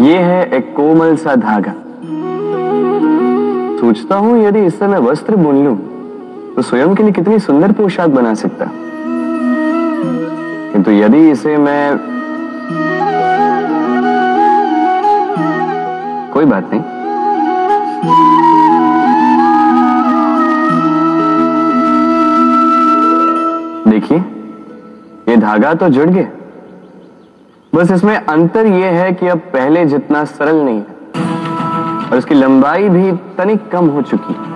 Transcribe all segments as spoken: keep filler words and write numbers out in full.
ये है एक कोमल सा धागा। सोचता हूं यदि इससे मैं वस्त्र बुन लूं तो स्वयं के लिए कितनी सुंदर पोशाक बना सकता, किंतु यदि इसे मैं, कोई बात नहीं, देखिए ये धागा तो जुड़ गया, बस इसमें अंतर यह है कि अब पहले जितना सरल नहीं है और इसकी लंबाई भी तनिक कम हो चुकी है।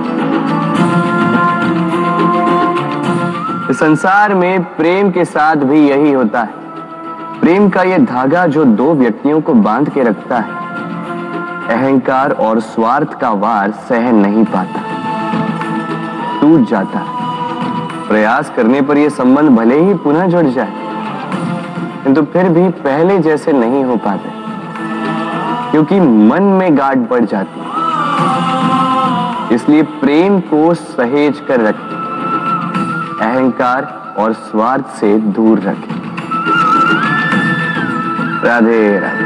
इस संसार में प्रेम के साथ भी यही होता है। प्रेम का यह धागा जो दो व्यक्तियों को बांध के रखता है, अहंकार और स्वार्थ का वार सह नहीं पाता, टूट जाता है। प्रयास करने पर यह संबंध भले ही पुनः जुड़ जाए, किंतु फिर भी पहले जैसे नहीं हो पाते, क्योंकि मन में गांठ बढ़ जाती है। इसलिए प्रेम को सहेज कर रखें, अहंकार और स्वार्थ से दूर रखें। राधे राधे।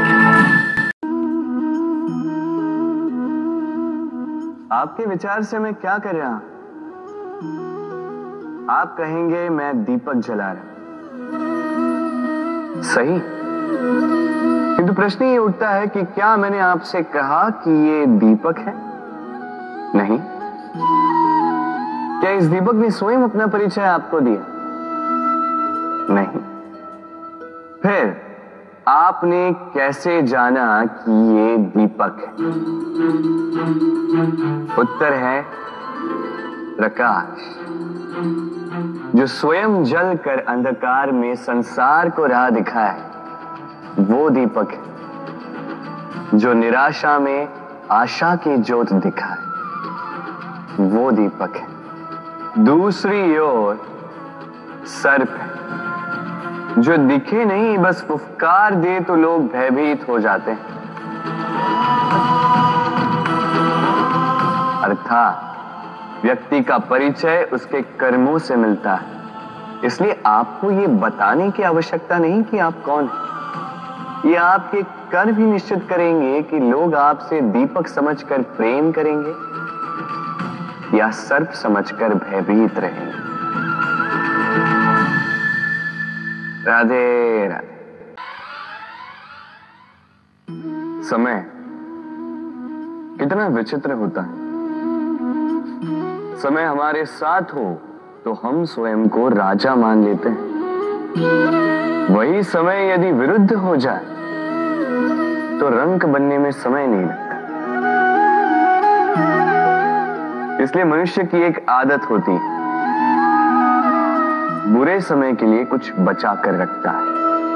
आपके विचार से मैं क्या कर रहा हूं? आप कहेंगे मैं दीपक जला रहा, सही, किंतु प्रश्न ये उठता है कि क्या मैंने आपसे कहा कि ये दीपक है? नहीं। क्या इस दीपक ने स्वयं अपना परिचय आपको दिया? नहीं। फिर आपने कैसे जाना कि ये दीपक है? उत्तर है प्रकाश, जो स्वयं जल कर अंधकार में संसार को राह दिखाए, वो दीपक है। जो निराशा में आशा की ज्योत दिखाए, वो दीपक है। दूसरी ओर सर्प है, जो दिखे नहीं, बस फुफकार दे तो लोग भयभीत हो जाते हैं। अर्थात व्यक्ति का परिचय उसके कर्मों से मिलता है। इसलिए आपको ये बताने की आवश्यकता नहीं कि आप कौन हैं। ये आपके कर्म ही निश्चित करेंगे कि लोग आपसे दीपक समझकर प्रेम करेंगे या सर्प समझकर भयभीत रहेंगे। राधे राधे। समय कितना विचित्र होता है। समय हमारे साथ हो तो हम स्वयं को राजा मान लेते हैं। वही समय यदि विरुद्ध हो जाए तो रंक बनने में समय नहीं लगता। इसलिए मनुष्य की एक आदत होती है, बुरे समय के लिए कुछ बचा कर रखता है।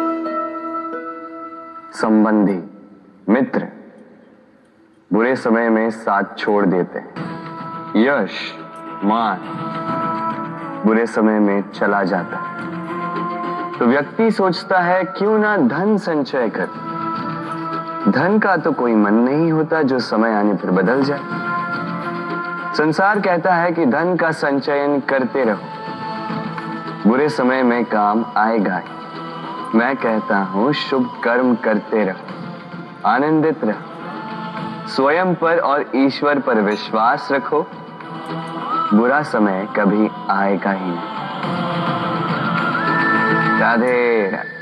संबंधी, मित्र बुरे समय में साथ छोड़ देते हैं। यश, मान बुरे समय में चला जाता है। तो व्यक्ति सोचता है क्यों ना धन संचय कर। धन का तो कोई मन नहीं होता जो समय आने पर बदल जाए। संसार कहता है कि धन का संचयन करते रहो, बुरे समय में काम आएगा। मैं कहता हूं शुभ कर्म करते रहो, आनंदित रहो, स्वयं पर और ईश्वर पर विश्वास रखो, बुरा समय कभी आएगा ही नहीं। राधे राधे।